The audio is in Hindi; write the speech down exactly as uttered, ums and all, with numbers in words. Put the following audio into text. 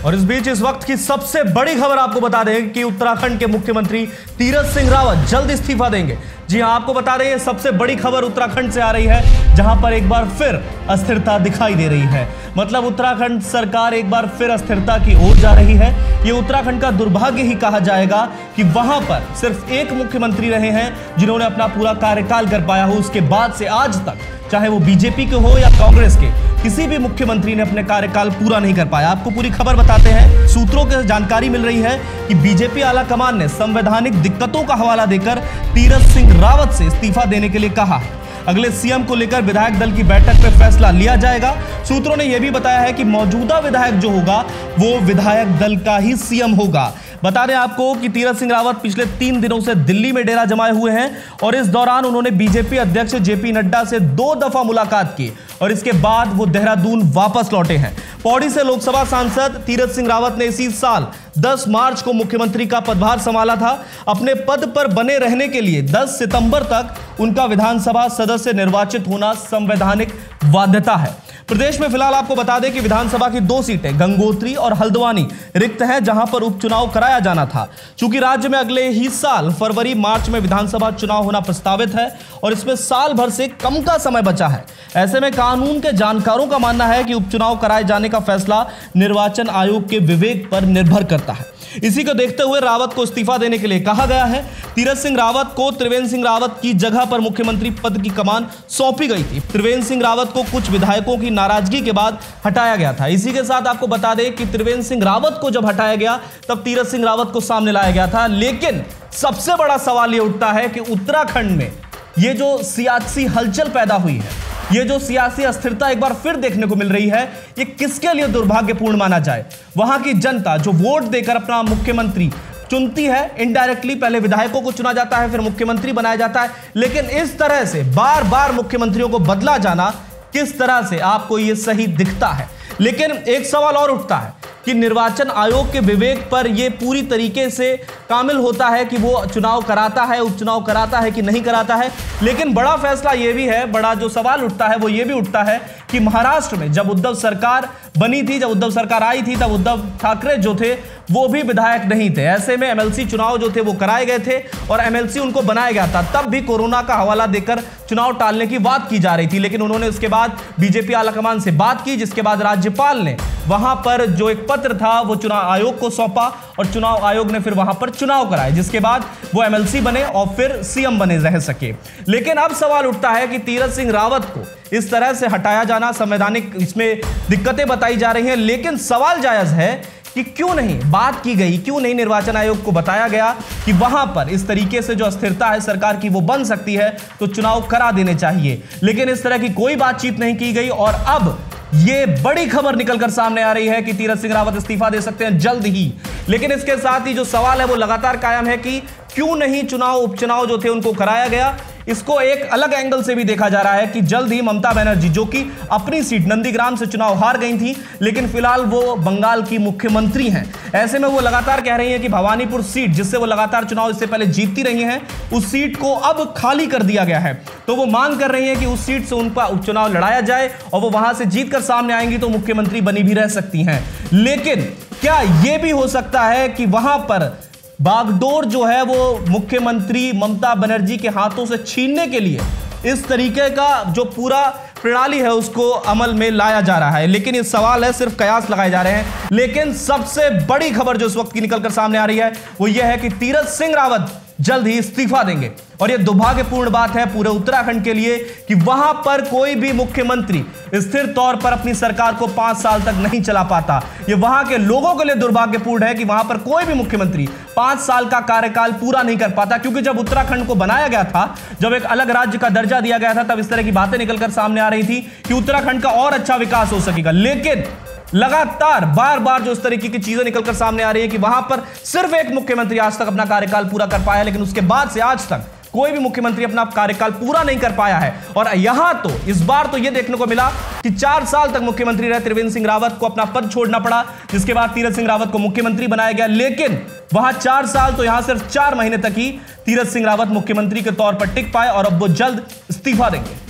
और इस बीच इस वक्त की सबसे बड़ी खबर आपको बता दें कि उत्तराखंड के मुख्यमंत्री तीरथ सिंह रावत जल्द इस्तीफा देंगे। जी हां, आपको बता दें ये सबसे बड़ी खबर उत्तराखंड से आ रही है, जहां पर एक बार फिर अस्थिरता दिखाई दे रही है। मतलब उत्तराखंड सरकार एक बार फिर अस्थिरता की ओर जा रही है। ये उत्तराखंड का दुर्भाग्य ही कहा जाएगा कि वहां पर सिर्फ एक मुख्यमंत्री रहे हैं जिन्होंने अपना पूरा कार्यकाल कर पाया हो। उसके बाद से आज तक, चाहे वो बीजेपी के हो या कांग्रेस के, किसी भी मुख्यमंत्री ने अपने कार्यकाल पूरा नहीं कर पाया। आपको पूरी खबर बताते हैं। सूत्रों की जानकारी मिल रही है कि बीजेपी आला कमान ने संवैधानिक दिक्कतों का हवाला देकर तीरथ सिंह रावत से इस्तीफा देने के लिए कहा है। अगले सीएम को लेकर विधायक दल की बैठक में फैसला लिया जाएगा। सूत्रों ने यह भी बताया है कि मौजूदा विधायक जो होगा वो विधायक दल का ही सीएम होगा। बता दें आपको कि तीरथ सिंह रावत पिछले तीन दिनों से दिल्ली में डेरा जमाए हुए हैं और इस दौरान उन्होंने बीजेपी अध्यक्ष जेपी नड्डा से दो दफा मुलाकात की और इसके बाद वो देहरादून वापस लौटे हैं। पौड़ी से लोकसभा सांसद तीरथ सिंह रावत ने इसी साल दस मार्च को मुख्यमंत्री का पदभार संभाला था। अपने पद पर बने रहने के लिए दस सितंबर तक उनका विधानसभा सदस्य निर्वाचित होना संवैधानिक बाध्यता है। प्रदेश में फिलहाल आपको बता दें कि विधानसभा की दो सीटें गंगोत्री और हल्द्वानी रिक्त हैं, जहां पर उपचुनाव कराया जाना था। चूंकि राज्य में अगले ही साल फरवरी मार्च में विधानसभा चुनाव होना प्रस्तावित है और इसमें साल भर से कम का समय बचा है। ऐसे में कानून के जानकारों का मानना है कि उपचुनाव कराए जाने का फैसला निर्वाचन आयोग के विवेक पर निर्भर करता है। इसी को देखते हुए रावत को इस्तीफा देने के लिए कहा गया है। तीरथ सिंह रावत को त्रिवेंद्र सिंह रावत की जगह पर मुख्यमंत्री पद की कमान सौंपी गई थी। त्रिवेंद्र सिंह रावत को कुछ विधायकों की नाराजगी के बाद हटाया गया था। इसी के साथ आपको बता दें कि त्रिवेंद्र सिंह रावत को जब हटाया गया तब तीरथ सिंह रावत को सामने लाया गया था। लेकिन सबसे बड़ा सवाल यह उठता है कि उत्तराखंड में यह जो सियासी हलचल पैदा हुई है, ये जो सियासी अस्थिरता एक बार फिर देखने को मिल रही है, ये किसके लिए दुर्भाग्यपूर्ण माना जाए। वहां की जनता जो वोट देकर अपना मुख्यमंत्री चुनती है, इनडायरेक्टली पहले विधायकों को चुना जाता है, फिर मुख्यमंत्री बनाया जाता है, लेकिन इस तरह से बार बार मुख्यमंत्रियों को बदला जाना किस तरह से आपको ये सही दिखता है। लेकिन एक सवाल और उठता है कि निर्वाचन आयोग के विवेक पर यह पूरी तरीके से कामिल होता है कि वो चुनाव कराता है, उपचुनाव कराता है कि नहीं कराता है। लेकिन बड़ा फैसला यह भी है, बड़ा जो सवाल उठता है वो ये भी उठता है कि महाराष्ट्र में जब उद्धव सरकार बनी थी, जब उद्धव सरकार आई थी, तब उद्धव ठाकरे जो थे वो भी विधायक नहीं थे। ऐसे में एमएलसी चुनाव जो थे वो कराए गए थे और एमएलसी उनको बनाया गया था। तब भी कोरोना का हवाला देकर चुनाव टालने की बात की जा रही थी, लेकिन उन्होंने उसके बाद बीजेपी आलाकमान से बात की, जिसके बाद राज्यपाल ने वहां पर जो एक पत्र था वो चुनाव आयोग को सौंपा और चुनाव आयोग ने फिर वहां पर चुनाव कराए, जिसके बाद वो एमएलसी बने और फिर सीएम बने रह सके। लेकिन अब सवाल उठता है कि तीरथ सिंह रावत को इस तरह से हटाया जाना संवैधानिक, इसमें दिक्कतें बताई जा रही हैं। लेकिन सवाल जायज है कि क्यों नहीं बात की गई, क्यों नहीं निर्वाचन आयोग को बताया गया कि वहां पर इस तरीके से जो अस्थिरता है सरकार की वो बन सकती है, तो चुनाव करा देने चाहिए। लेकिन इस तरह की कोई बातचीत नहीं की गई और अब ये बड़ी खबर निकलकर सामने आ रही है कि तीरथ सिंह रावत इस्तीफा दे सकते हैं जल्द ही। लेकिन इसके साथ ही जो सवाल है वो लगातार कायम है कि क्यों नहीं चुनाव उपचुनाव जो थे उनको कराया गया। इसको एक अलग एंगल से भी देखा जा रहा है कि जल्द ही ममता बनर्जी, जो कि अपनी सीट नंदीग्राम से चुनाव हार गई थी, लेकिन फिलहाल वो बंगाल की मुख्यमंत्री हैं। ऐसे में वो लगातार कह रही हैं कि भवानीपुर सीट, जिससे वो लगातार चुनाव इससे पहले जीतती रही हैं, उस सीट को अब खाली कर दिया गया है। तो वो मांग कर रही हैं कि उस सीट से उनका उपचुनाव लड़ाया जाए और वो वहां से जीतकर सामने आएंगी तो मुख्यमंत्री बनी भी रह सकती हैं। लेकिन क्या यह भी हो सकता है कि वहां पर बागडोर जो है वो मुख्यमंत्री ममता बनर्जी के हाथों से छीनने के लिए इस तरीके का जो पूरा प्रणाली है उसको अमल में लाया जा रहा है। लेकिन ये सवाल है, सिर्फ कयास लगाए जा रहे हैं। लेकिन सबसे बड़ी खबर जो इस वक्त की निकलकर सामने आ रही है वो यह है कि तीरथ सिंह रावत जल्द ही इस्तीफा देंगे और यह दुर्भाग्यपूर्ण बात है पूरे उत्तराखंड के लिए कि वहां पर कोई भी मुख्यमंत्री स्थिर तौर पर अपनी सरकार को पांच साल तक नहीं चला पाता। यह वहां के लोगों के लिए दुर्भाग्यपूर्ण है कि वहां पर कोई भी मुख्यमंत्री पांच साल का कार्यकाल पूरा नहीं कर पाता, क्योंकि जब उत्तराखंड को बनाया गया था, जब एक अलग राज्य का दर्जा दिया गया था, तब इस तरह की बातें निकलकर सामने आ रही थी कि उत्तराखंड का और अच्छा विकास हो सकेगा। लेकिन लगातार बार बार जो इस तरीके की चीजें निकलकर सामने आ रही है कि वहां पर सिर्फ एक मुख्यमंत्री आज तक अपना कार्यकाल पूरा कर पाया, लेकिन उसके बाद से आज तक कोई भी मुख्यमंत्री अपना कार्यकाल पूरा नहीं कर पाया है। और यहां तो इस बार तो यह देखने को मिला कि चार साल तक मुख्यमंत्री रहे त्रिवेंद्र सिंह रावत को अपना पद छोड़ना पड़ा, जिसके बाद तीरथ सिंह रावत को मुख्यमंत्री बनाया गया। लेकिन वहां चार साल तो यहां सिर्फ चार महीने तक ही तीरथ सिंह रावत मुख्यमंत्री के तौर पर टिक पाए और अब वो जल्द इस्तीफा देंगे।